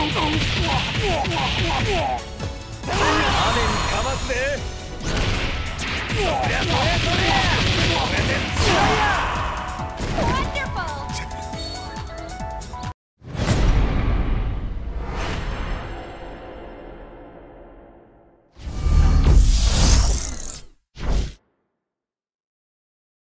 かますで。そりゃそれそれ。これで強いや。